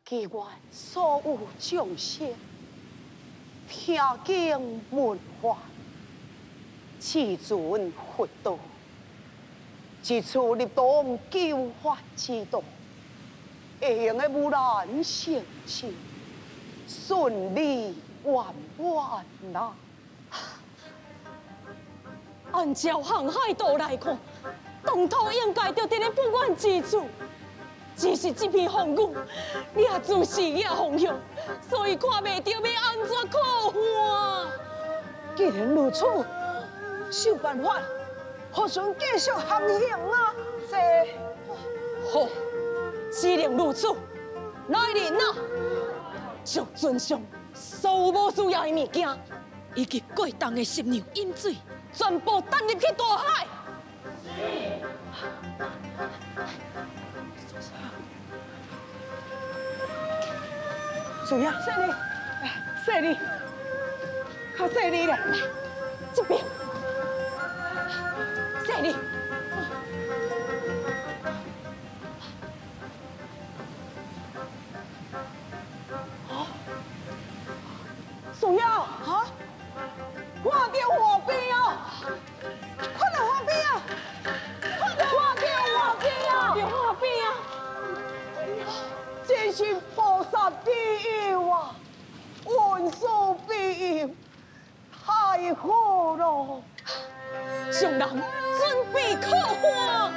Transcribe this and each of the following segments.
祈愿所有众生听经闻法，至尊佛道，一处立当救法之道，会用的无难成就，顺利圆满啦。 按照航海道来看，当初应该就伫咧不远之处，只是这片风雨掠住视野方向，所以看袂到要安怎靠岸。 既然如此，想办法，互船继续航行啊！ 好，既然如此，来人啊，将船上所有无需要的物件，以及过冬的食料、饮水，全部担入去大海。 水啊，细哩，细哩，较细哩咧， 这边，细哩。 水啊，哈，看到河边哦，看到河边啊，看到河边啊，真是菩萨庇佑啊，文殊庇佑，太好了！ 众人准备靠岸。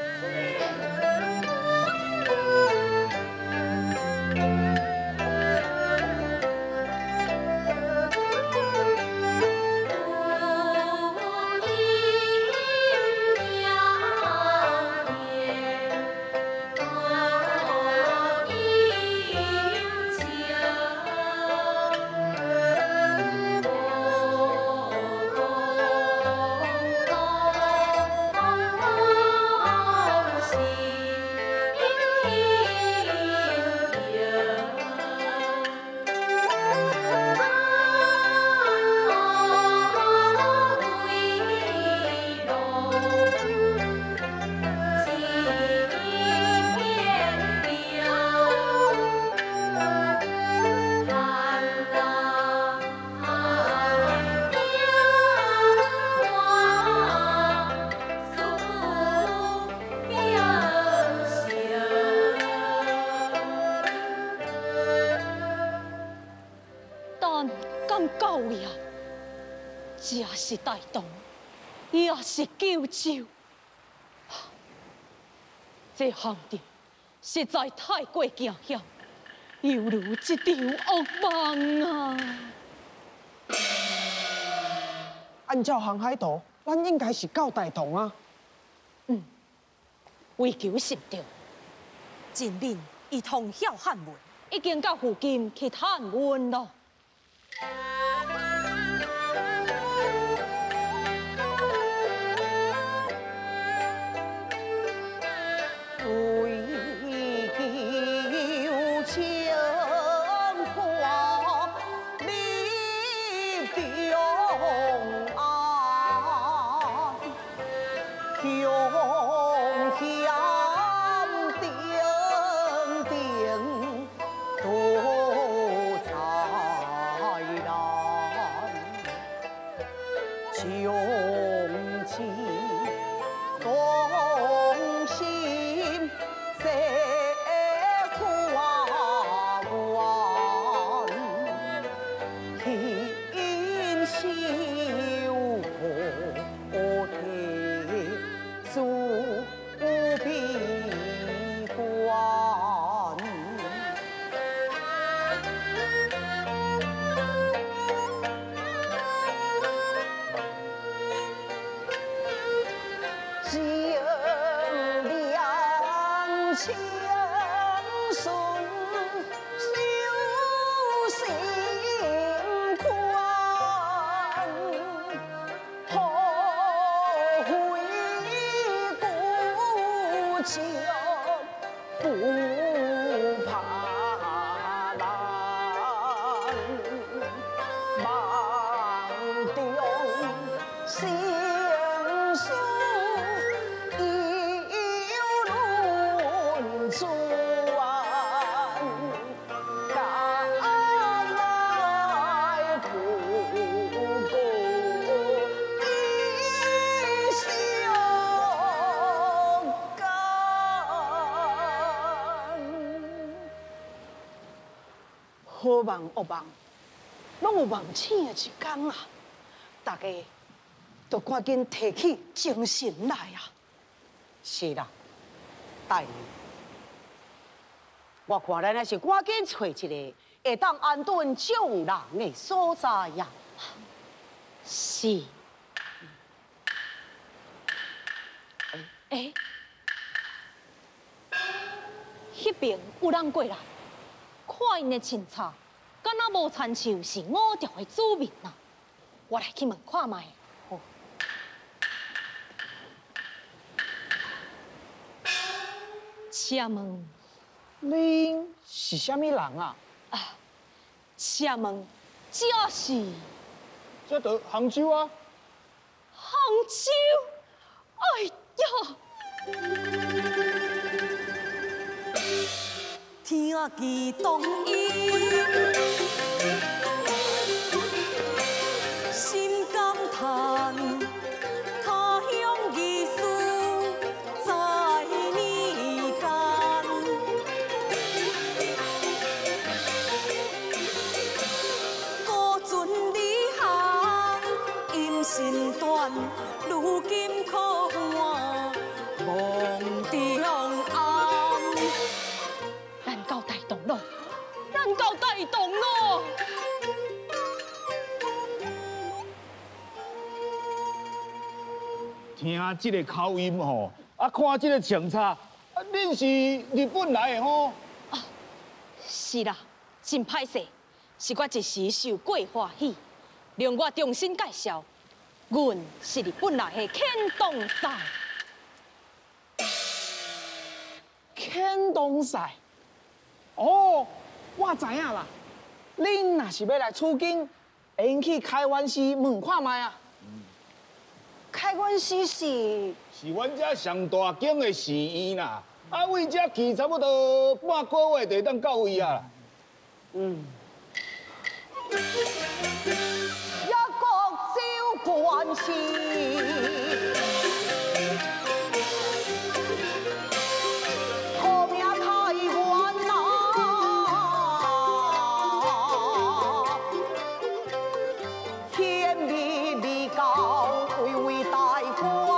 到了，这是大动，也是救救。这行程实在太过惊险，犹如一场噩梦啊！ 按照航海图，咱应该是到大同啊。 为求成着，前面已通晓汉文，已经到附近去探问了。 好梦恶梦，拢有梦醒的一天啊！大家都赶紧提起精神来啊！是啦，大人，我看咱还是赶紧找一个会当安顿众人的所在呀。 是。哎，迄边有人过来，看因的穿插，敢若无亲像是五条的主民啊！我来去问看卖。 好。 请问， 恁是虾米人啊？ 请问，这是这得杭州啊。 杭州？哎呀！听见动音，心感叹，他乡艺术在你间。孤尊离行，音信断，如今可我梦中暗。咱到大同咯，咱到大同咯。 听这个口音吼，看这个穿插，恁是日本来的吼？ 是啦，真歹势，是我一时受过欢喜，让我重新介绍，阮是日本来的kend东赛。 kend东赛。哦，我知影啦。恁若是要来取经，会用去开元寺问看卖啊。 开元寺是阮遮上大间的寺院啦，为遮去差不多半个月就当到位啊啦。 一国照关系，好命开元呐，天地立高，巍巍大观，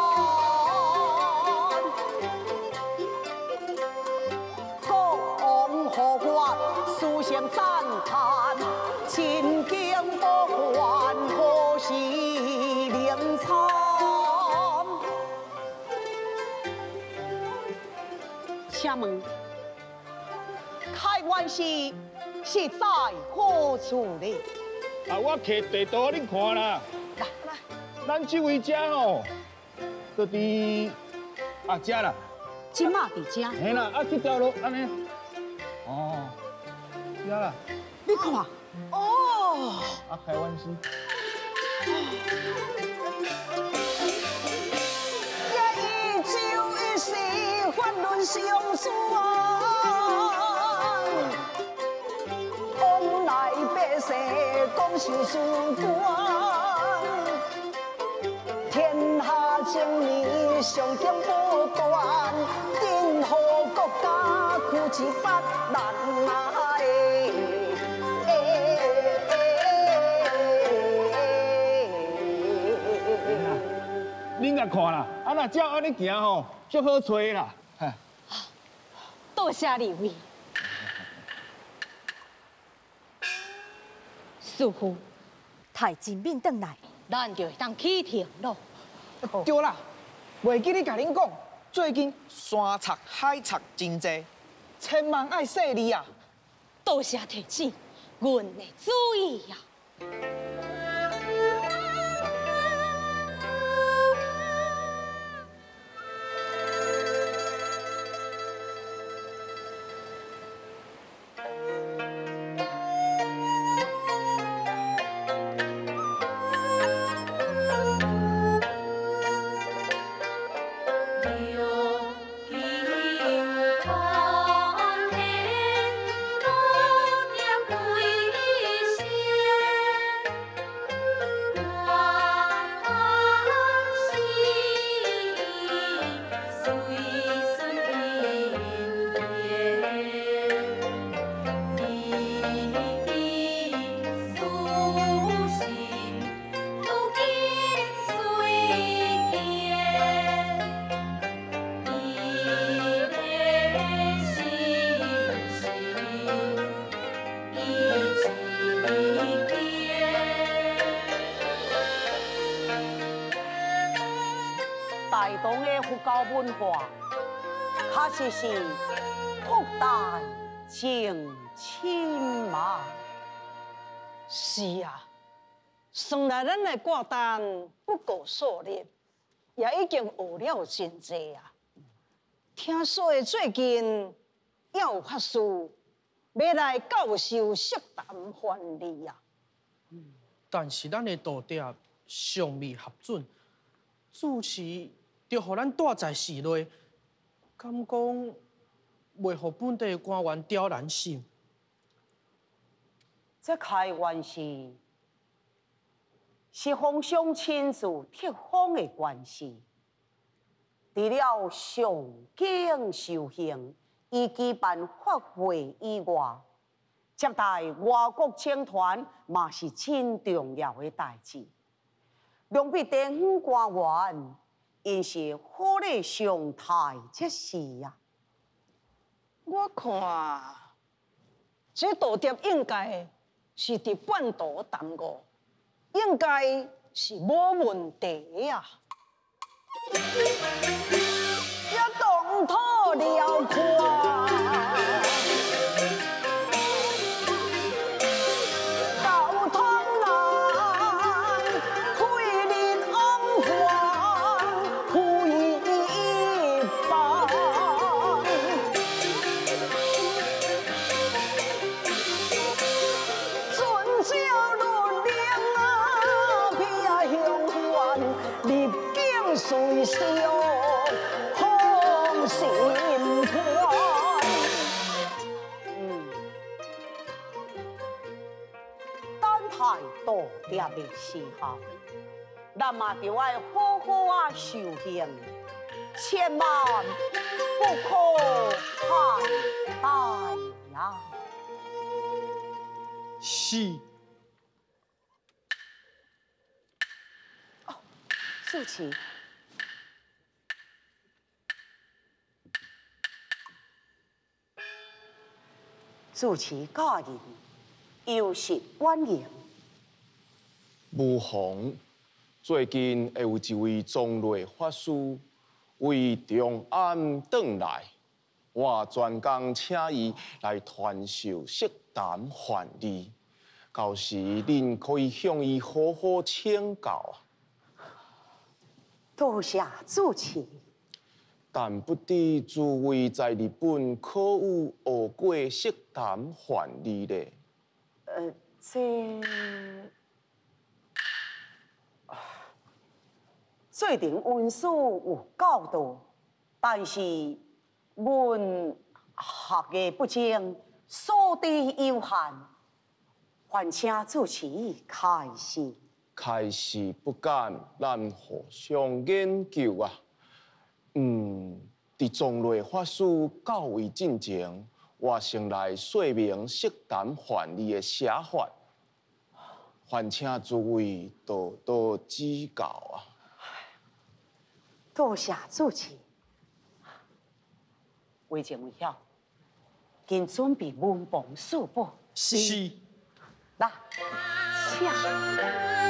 讲何我思想赞叹，真经不还，何时能参？请问，开元寺是在何处呢？ 我摕地图恁看啦。 来来， 咱这位遮吼，就伫遮啦。 今嘛伫遮， 嘿啦，这条路安尼。哦，遮啦。 你看，哦， 开元寺。 一朝一夕，法轮相转，往来百世，讲是事关。天下正义，上点不断，任何国家苦之不难啊！ 恁甲看啦，若照安尼行吼，足好找啦。 多谢二位，师傅，太真面转来，咱就会当起程咯。 对啦，袂记你甲恁讲，最近山贼海贼真济，千万爱细腻啊！ 多谢提醒，阮会注意呀。 文化，确实是博大精深嘛。 是啊，算来咱的歌单不够数列，也已经学了真侪啊。听说最近也有法师要来教授色谈翻译啊。 但是咱的道调尚未核准，主持就互咱带在室内，敢讲袂互本地官员刁难心。 这开玩笑，是皇上亲自特封的关系。除了上敬受刑以及办法会以外，接待外国请团嘛是真重要的代志。两位地方官员，因是火力上台这事呀。 我看这道牒应该是伫半途耽误，应该是无问题啊。一动土了看，到通南推力昂还，不一般。遵照律令啊，偏向还，立境随小。太多点的时候，咱嘛就要好好啊修行，千万不可懈怠呀。 是。 哦，主持。主持家人有失婉言。 武皇最近会有一位宗类法师为长安转来，我专工请伊来传授色谈翻译，到时恁可以向伊好好请教啊。 多谢主持。 但不知诸位在日本可有学过色谈翻译呢？ 最近文书有教导，但是阮学艺不精，所知有限，还请主持开示。 开示不敢，咱互相研究啊。伫宗类法师到位进前，我先来说明色谈翻译的写法，还请诸位多多指教啊。 多谢主持。为前为晓，今准备文房四宝。 是。 来，请。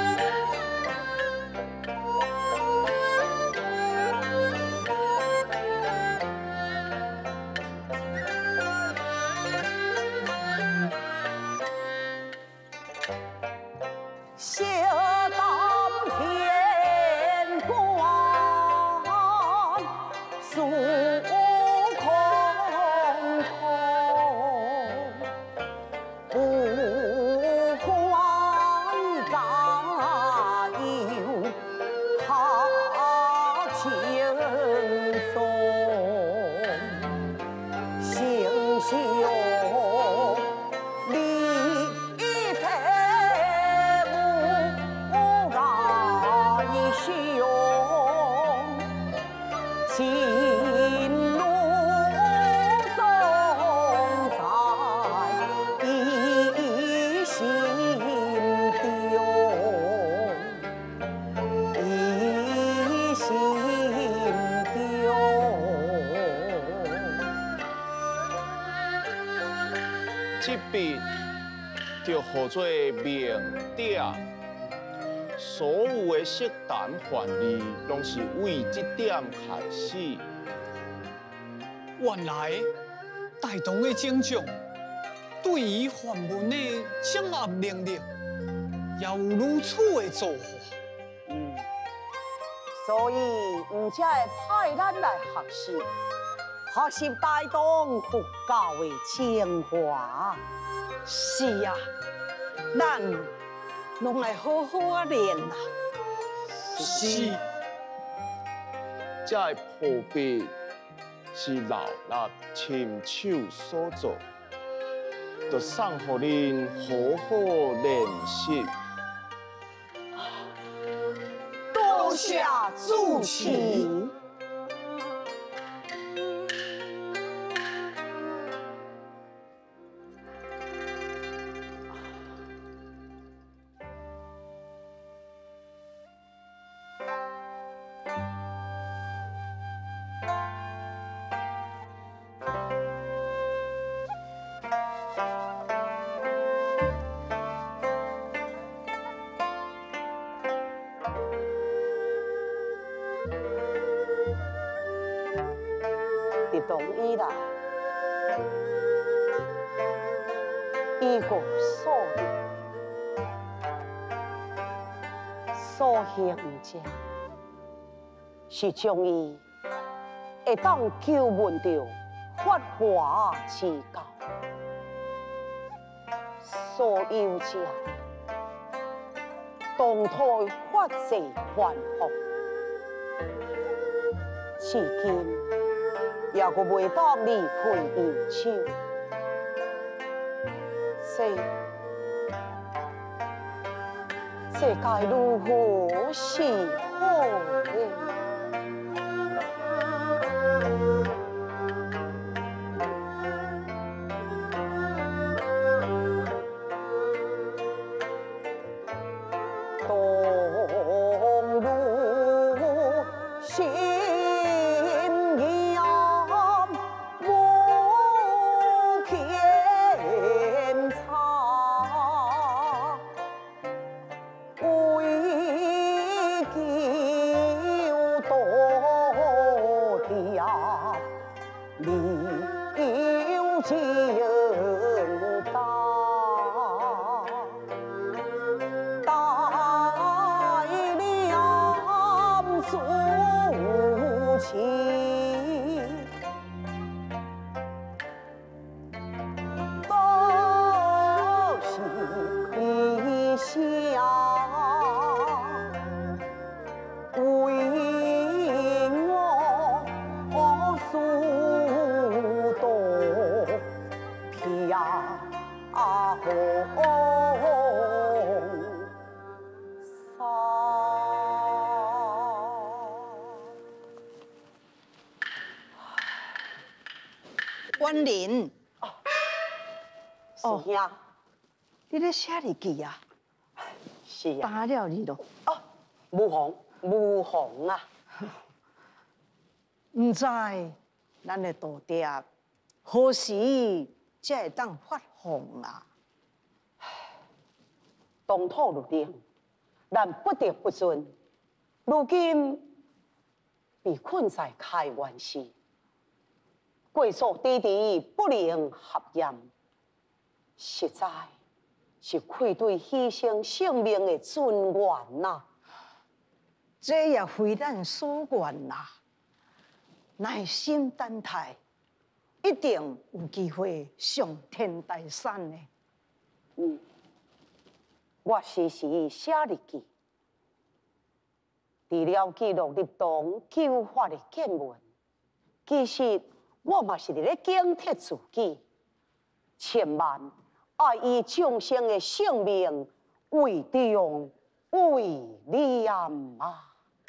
这笔就号做明点，所有的色谈翻译拢是为这点开始。 原来大同的警长对于范文的掌握能力，也有如此的做法。 所以唔才会派咱来学习，学习大同佛教的精华。 是啊，咱拢来好好啊练啦。 是， 这个破壁是老衲亲手所做，就送互恁好好练习。 多谢主持。你同意啦？依个所行者是将伊会当求问到法华之教，所有者当托法制还福，至今也阁未当离开右手。这该如何是好呢？东路心阳无偏差，为救多爹留情大。 关林， 是呀， 你咧写日记啊？ 是呀。 打了你咯？ 哦，无妨啊。 唔知咱的大爹何时才会当发红啊？ 当土入定，咱不得不顺。如今被困在开元寺，贵属弟弟不能合验，实在是愧对牺牲性命的尊严呐。 这也非咱所愿啦，耐心等待，一定有机会上天台山的。 我时时写日记，除了记录立冬救法的见闻，其实我嘛是咧警惕自己，千万爱以众生的性命为重为念啊！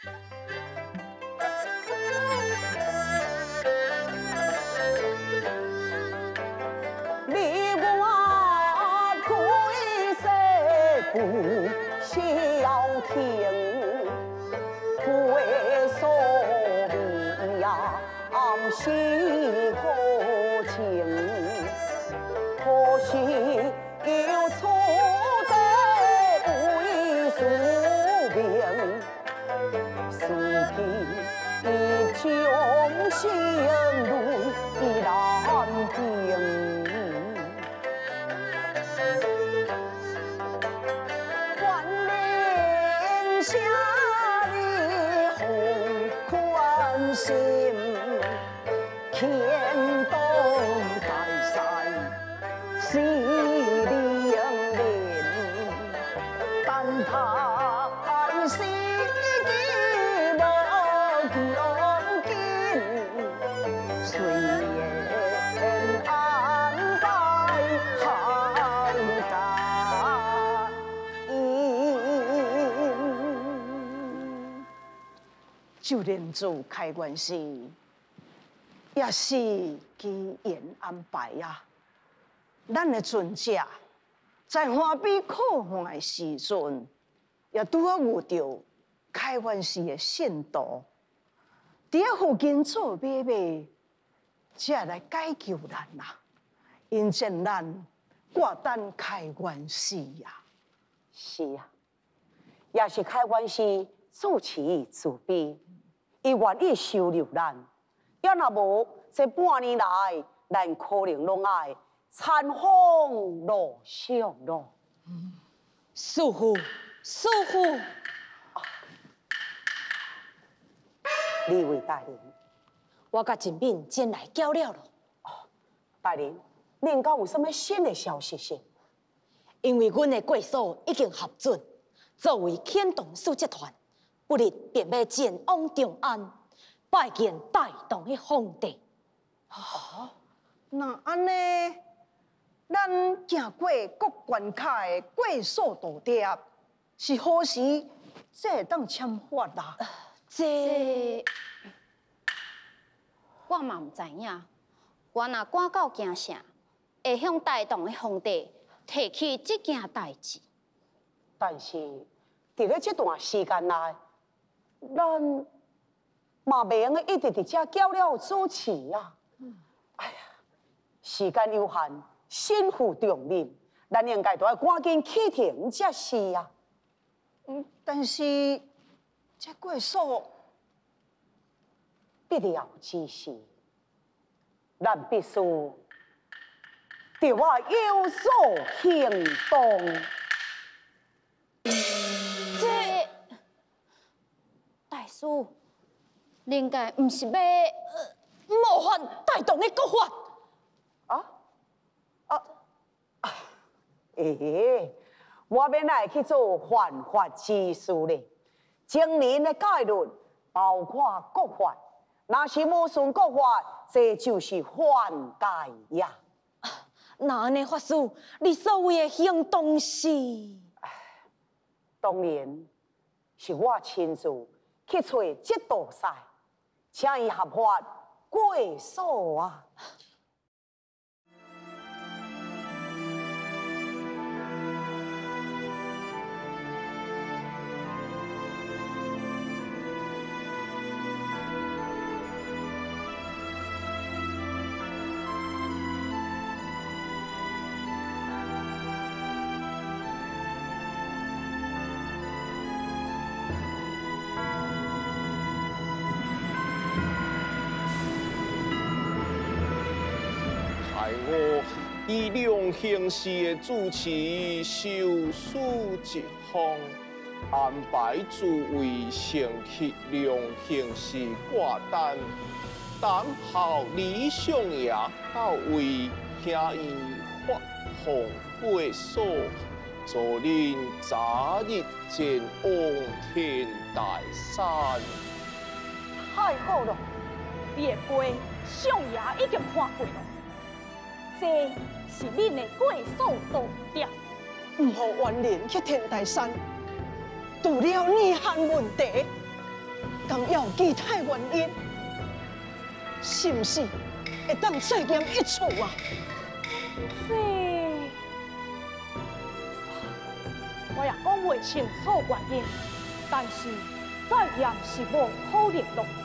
你我归世不消停，归所谓呀是可情，可惜有错得为宿命，思记众生如天东大山是灵灵，但叹息无穷尽，虽然安排行家音，就连做开关系。也是机缘安排呀。咱的尊者在花比考试的时阵，也拄好遇到开元寺的信徒，伫遐附近做买卖，才来解救咱啦。因见咱挂单开元寺呀。是啊，也是开元寺主持自卑，伊愿意收留咱。要若无，这半年来，咱可能拢爱餐风落雪咯。 师傅，师傅， 李位大人， 我甲陈敏前来交了咯。 大人，恁敢有什么新的消息是？ 因为阮的贵所已经核准，作为牵动使集团，不日便要前往长安。拜见大唐的皇帝。 那安尼，咱行过各关卡的过所道牒，是何时才会当签发啦？ 这我嘛唔知影。我若赶到京城，会向大唐的皇帝提起这件代志。 但是，伫咧这段时间内，咱嘛袂用一直伫遮叫了主持啊！哎呀，时间有限，身负重任，咱应该都要赶紧启程才是啊。但是这过所必了之事，咱必须对我有所行动。 这大师。恁该毋是要冒犯大唐的国法？ 我要来去做犯法之事咧。今年的戒律包括国法，若是无顺国法，这就是犯戒呀。 那安尼法师，你所谓的行动是？ 当然是我亲自去找这道赛。请伊合法过所啊！ 以两形式的主持受属一方，安排诸位乘客两形式挂单，等候李相爷到位兄伊发放过所，助恁早日前往天台山。 太好了！ 你的杯相爷已经看过了。这是恁的过所道牒， 唔好怨人去天台山，除了年限问题，敢有其他原因？是不是会当再验一次啊？ 这我也讲袂清楚原因，但是再验是无可能咯。